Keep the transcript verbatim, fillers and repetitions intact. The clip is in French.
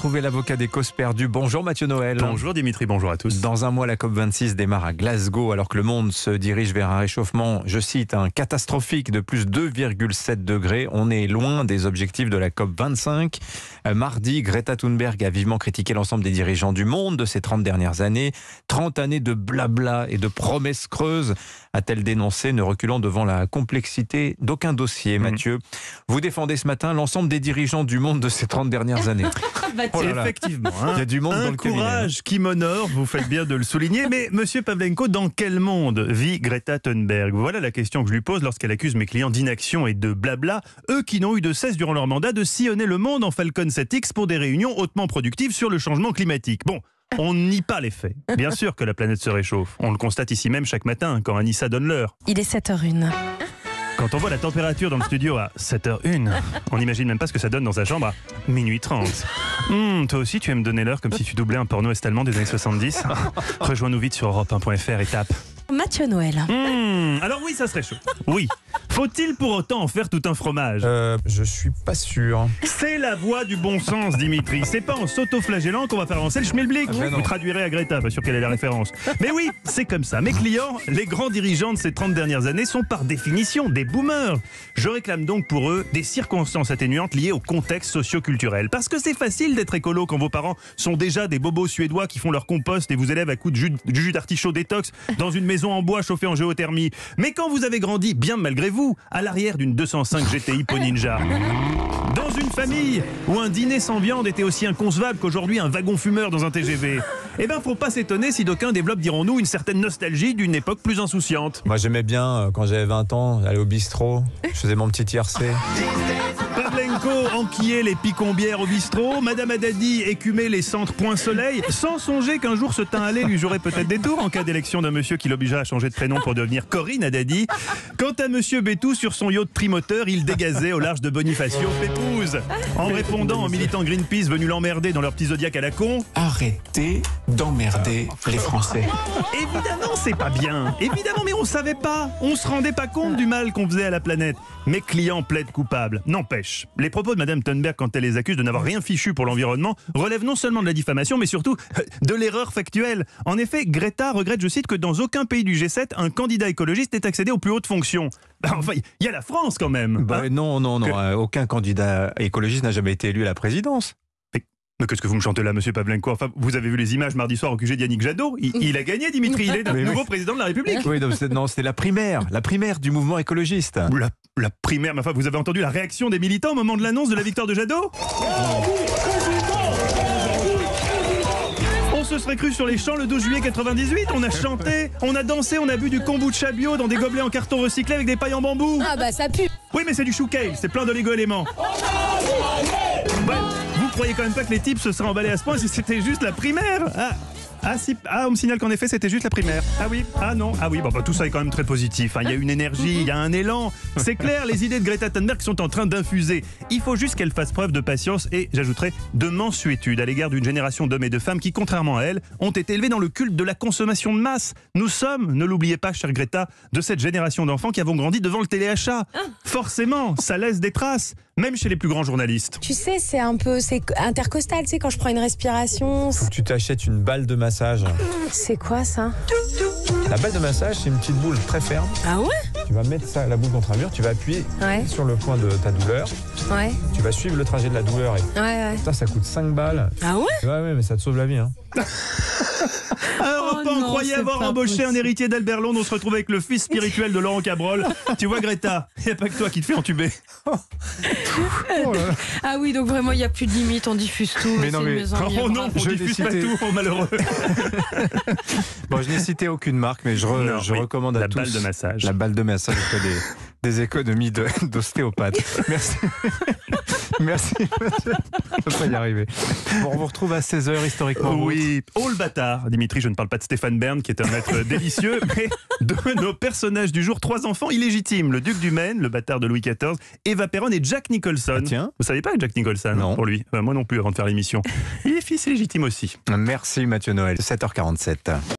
retrouver l'avocat des causes perdues. Bonjour Mathieu Noël. Bonjour Dimitri, bonjour à tous. Dans un mois, la COP vingt-six démarre à Glasgow alors que le monde se dirige vers un réchauffement, je cite, un catastrophique de plus deux virgule sept degrés. On est loin des objectifs de la COP vingt-cinq. Mardi, Greta Thunberg a vivement critiqué l'ensemble des dirigeants du monde de ces trente dernières années. trente années de blabla et de promesses creuses, a-t-elle dénoncé, ne reculant devant la complexité d'aucun dossier. Mmh. Mathieu, vous défendez ce matin l'ensemble des dirigeants du monde de ces trente dernières années. Oh là là. Effectivement, hein, il y a du monde un dans le cabinet. courage qui m'honore, vous faites bien de le souligner. Mais monsieur Pavlenko, dans quel monde vit Greta Thunberg? Voilà la question que je lui pose lorsqu'elle accuse mes clients d'inaction et de blabla, eux qui n'ont eu de cesse durant leur mandat de sillonner le monde en Falcon sept X pour des réunions hautement productives sur le changement climatique. Bon, on ne nie pas les faits. Bien sûr que la planète se réchauffe. On le constate ici même chaque matin quand Anissa donne l'heure. Il est sept heures une. Quand on voit la température dans le studio à sept heures une, on n'imagine même pas ce que ça donne dans sa chambre à minuit trente. Mmh, toi aussi, tu aimes me donner l'heure comme si tu doublais un porno est-allemand des années soixante-dix. Rejoins-nous vite sur Europe un point F R et tape. Mathieu Noël. Mmh, alors oui, ça serait chaud. Oui. Faut-il pour autant en faire tout un fromage? Euh, je suis pas sûr. C'est la voie du bon sens, Dimitri. C'est pas en s'auto-flagellant qu'on va faire avancer le schmilblick. Ah ben Vous traduirez à Greta, pas sûr qu'elle ait la référence. Mais oui, c'est comme ça. Mes clients, les grands dirigeants de ces trente dernières années, sont par définition des boomers. Je réclame donc pour eux des circonstances atténuantes liées au contexte socio-culturel. Parce que c'est facile d'être écolo quand vos parents sont déjà des bobos suédois qui font leur compost et vous élèvent à coups de jus, du jus d'artichaut détox dans une maison en bois chauffée en géothermie. Mais quand vous avez grandi, bien malgré vous, à l'arrière d'une deux cent cinq G T I Pau Ninja, dans une famille où un dîner sans viande était aussi inconcevable qu'aujourd'hui un wagon fumeur dans un T G V, eh ben faut pas s'étonner si d'aucuns développent, dirons-nous, une certaine nostalgie d'une époque plus insouciante. Moi j'aimais bien, quand j'avais vingt ans, aller au bistrot, je faisais mon petit tiercé. Pavlenko enquillait les picombières au bistrot, Madame Haddadi écumait les centres Point Soleil, sans songer qu'un jour ce teint allé lui jouerait peut-être des tours en cas d'élection d'un monsieur qui l'obligea à changer de prénom pour devenir Corinne Haddadi. Quant à monsieur Bétou, sur son yacht trimoteur, il dégazait au large de Bonifacio Pépouze, en répondant aux militants Greenpeace venus l'emmerder dans leur petit zodiaque à la con. Arrêtez d'emmerder les Français. Évidemment, c'est pas bien. Évidemment, mais on savait pas. On se rendait pas compte du mal qu'on faisait à la planète. Mes clients plaident coupables. N'empêche, les propos de Madame Thunberg quand elle les accuse de n'avoir rien fichu pour l'environnement relèvent non seulement de la diffamation, mais surtout de l'erreur factuelle. En effet, Greta regrette, je cite, que dans aucun pays du G sept, un candidat écologiste n'ait accédé aux plus hautes fonctions. Enfin, il y a la France quand même. Bah, hein non, non, non. Que... Euh, aucun candidat écologiste n'a jamais été élu à la présidence. Mais qu'est-ce que vous me chantez là, monsieur Pavlenko? Enfin, vous avez vu les images mardi soir au Q G d'Yannick Jadot. Il, il a gagné, Dimitri. Il est le nouveau oui. président de la République. Oui, non, c'était la primaire. La primaire du mouvement écologiste. La, la primaire, mais enfin, vous avez entendu la réaction des militants au moment de l'annonce de la victoire de Jadot? On se serait cru sur les champs le douze juillet quatre-vingt-dix-huit. On a chanté, on a dansé, on a bu du kombucha bio dans des gobelets en carton recyclé avec des pailles en bambou. Ah bah ça pue. Oui, mais c'est du choucale, c'est plein d'oligo-éléments. Ouais. Vous croyez quand même pas que les types se seraient emballés à ce point si c'était juste la primaire? Ah, ah, si, ah on me signale qu'en effet c'était juste la primaire. Ah oui, ah non, ah oui, bon, bah, tout ça est quand même très positif. Hein. Il y a une énergie, il y a un élan. C'est clair, les idées de Greta Thunberg sont en train d'infuser. Il faut juste qu'elle fasse preuve de patience et, j'ajouterais, de mansuétude à l'égard d'une génération d'hommes et de femmes qui, contrairement à elle, ont été élevés dans le culte de la consommation de masse. Nous sommes, ne l'oubliez pas, chère Greta, de cette génération d'enfants qui avons grandi devant le téléachat. Forcément, ça laisse des traces, même chez les plus grands journalistes. Tu sais, c'est un peu c'est intercostal, tu sais, quand je prends une respiration. Faut que tu t'achètes une balle de massage. C'est quoi ça? La balle de massage, c'est une petite boule très ferme. Ah ouais? Tu vas mettre ça, la boule contre un mur, tu vas appuyer ouais. sur le point de ta douleur. Ouais. Tu vas suivre le trajet de la douleur. Et... Ouais, ouais. Ça, ça coûte cinq balles. Ah ouais? Ouais, ouais, mais ça te sauve la vie. Hein. Alors, oh on croyait avoir embauché possible. un héritier d'Albert Londres, on se retrouve avec le fils spirituel de Laurent Cabrol. Tu vois, Greta, il n'y a pas que toi qui te fais entuber. Oh ah oui, donc vraiment, il n'y a plus de limite, on diffuse tout. Mais non, mais... Oh non, on je diffuse pas cité... tout, oh, malheureux. Bon, je n'ai cité aucune marque, mais je, re... non, je recommande à la tous... La balle de massage. La balle de massage, des, des économies de... d'ostéopathe. Merci. Merci, monsieur. Je ne peux pas y arriver. Bon, on vous retrouve à seize heures historiquement. Oui, oh le bâtard. Dimitri, je ne parle pas de Stéphane Bern, qui est un maître délicieux, mais de nos personnages du jour, trois enfants illégitimes. Le duc du Maine, le bâtard de Louis quatorze, Eva Perron et Jack Nicholson. Ah, tiens. Vous savez pas Jack Nicholson? Non. Pour lui. Enfin, moi non plus, avant de faire l'émission. Il est fils légitime aussi. Merci Mathieu Noël. sept heures quarante-sept.